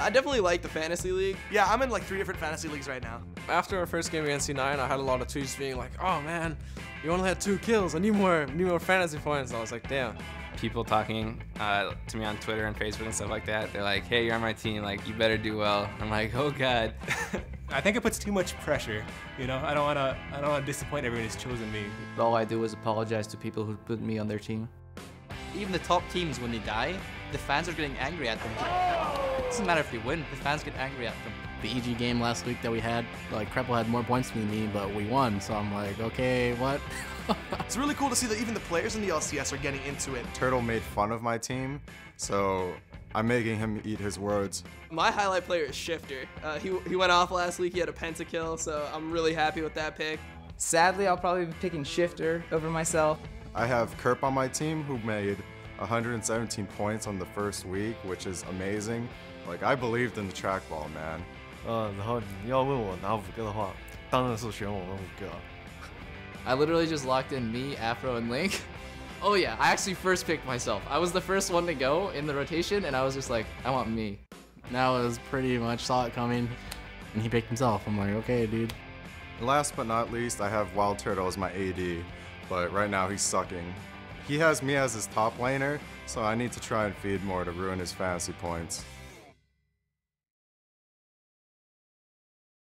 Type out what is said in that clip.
I definitely like the fantasy league. Yeah, I'm in like 3 different fantasy leagues right now. After our first game against C9, I had a lot of tweets being like, "Oh man, you only had 2 kills. I need more fantasy points." I was like, "Damn." People talking to me on Twitter and Facebook and stuff like that. They're like, "Hey, you're on my team. Like, you better do well." I'm like, "Oh God." I think it puts too much pressure. You know, I don't wanna disappoint everyone who's chosen me. All I do is apologize to people who put me on their team. Even the top teams, when they die, the fans are getting angry at them. It doesn't matter if they win, the fans get angry at them. The EG game last week that we had, like Kreppel had more points than me, but we won. So I'm like, okay, what? It's really cool to see that even the players in the LCS are getting into it. Turtle made fun of my team, so I'm making him eat his words. My highlight player is Shifter. He went off last week. He had a pentakill, so I'm really happy with that pick. Sadly, I'll probably be picking Shifter over myself. I have Kerp on my team who made 117 points on the first week, which is amazing. Like, I believed in the trackball, man. 然后你要问我拿5个的话，当然是选我们5个。 I literally just locked in me, Afro, and Link. Oh yeah, I actually first picked myself. I was the first one to go in the rotation, and I was just like, I want me. That was pretty much saw it coming, and he picked himself. I'm like, okay, dude. Last but not least, I have Wild Turtle as my AD, but right now he's sucking. He has me as his top laner, so I need to try and feed more to ruin his fantasy points.